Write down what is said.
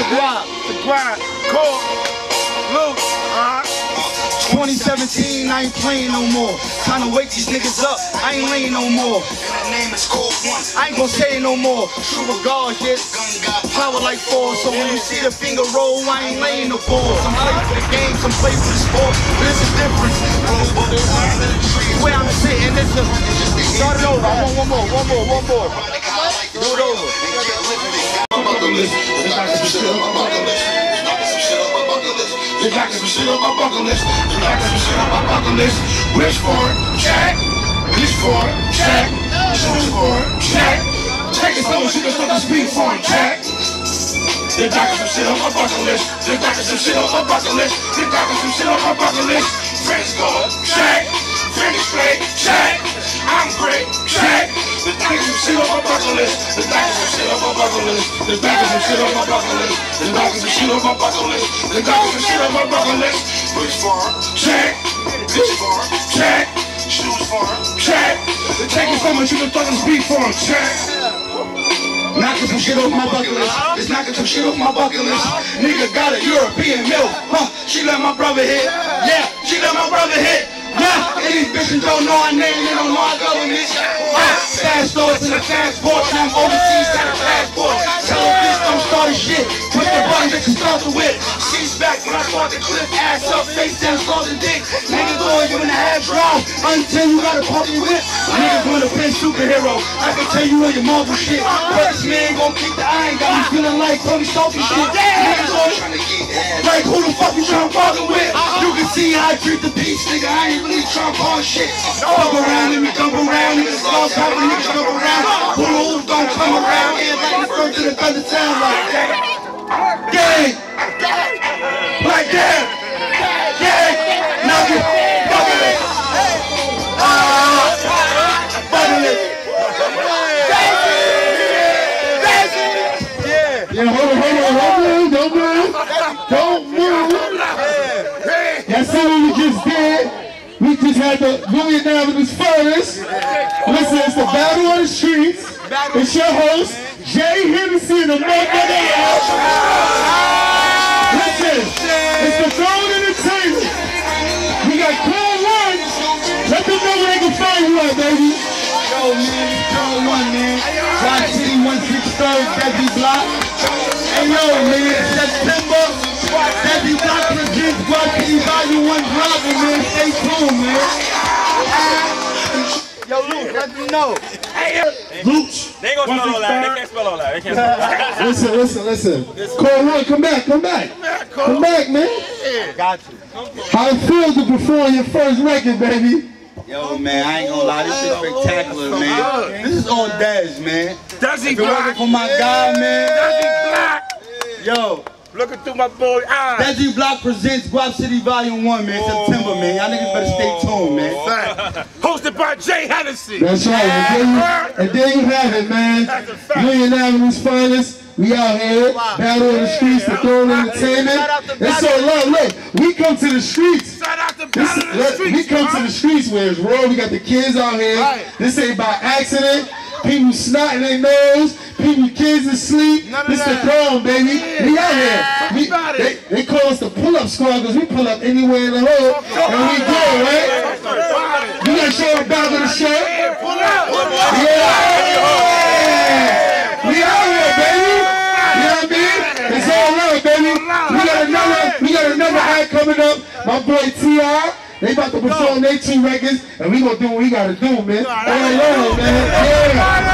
Guap, the grind, cool, loose, 2017, I ain't playing no more. Trying to wake these niggas up, I ain't laying no more. And that name is Cold One. I ain't gonna say it no more. True regard, yeah. Power like force, so when you see the finger roll, I ain't laying no balls. Some play for the game, some play for the sport. But it's a difference. Where I'm sitting, it's a. Start it over. I want one more. Do it over. They got some shit on my bucket list. Wish for it, check. Reach for it, check. Shoot for it, check. Check it, someone should have to speak for it, check. They got some shit on my bucket list. Friends go, check. Finish straight, check. I'm great, check. The got some shit on my bucket list. Wish for it, check. Reach for it, check. Shoes for it, check. They're taking so much you can throw the speed for it, check. Knocking some shit off my bucket list. It's knocking some shit off my bucket list. Nigga got a European milk. She let my brother hit. Yeah, she let my brother hit. Yeah, and these bitches don't know our name, they don't know our government. Fast stores in the fast force, I'm overseas, got a passport. Tell them bitch don't start a shit. Push the button that you start the whip. She's back when I start the clip, ass up, face down, start the dick. Niggas always gonna have drive until you gotta pump your whip. Niggas wanna play superhero. I can tell you all your Marvel shit. But this man gon' kick the iron, got me feeling like Tony Stark and shit. Niggas always trying to get like who the fuck you trying to bargain with? You can see how I treat the peace, nigga. I ain't really trying to call shit. Fuck around, let me dump around. Niggas lost how the niggas jump around. Bulls don't come around. Yeah, like first to the thunder sound like that. Gang! Like that! Gang! Now get fucking it! Fucking it! Yeah, hold on, don't move. Y'all see what we just did? We just had the Million Avenue's finest. Listen, it's the Battle on the Streets. It's your host, Jay Hennessy, the motherfucker. Listen, it's the Throne Entertainment. We got Cold One. Let them know where they can find you at, baby. Yo, man, Cold One, man. Rock City 163rd, Debbie Block. Hey, yo, man, September. Debbie Block presents Guap City Volume 1 Bravo, man. Stay tuned, man. Yo, Luke, let me know. Hey, Luke. They ain't gonna spell all that. They can't spell all that. They can't spell all that. Listen. Cold One, come back. Come back, man. got you. How it feels to perform your first record, baby? Yo, man, I ain't gonna lie, this shit spectacular, man. This is all Dez, man. Desi If it wasn't for my guy, man. Desi Block. Yo. Looking through my boy eyes. Desi Block presents Guap City Volume 1, man. September, man. Y'all niggas better stay tuned, man. Hosted by Jay Hennessy. That's right. And there you have it, man. Million Avenue's finest. We out here. Battle in the streets, the Throne Entertainment. It's so love. Look, we come to the streets. Shout out to Battle in the Streets. We come to the streets where it's raw. We got the kids out here. This ain't by accident. People snotting their nose. People, kids asleep. This the Throne, baby. We out here. They call us the pull-up squad because we pull up anywhere in the hood. And we go, right? You gotta show them back of the shirt. Pull out. Yeah! We out here, baby. You know what I mean? It's all right, baby. We got another act coming up. My boy T.I. They about to perform their 2 records, and we gonna do what we gotta do, man. All alone, man. Yeah.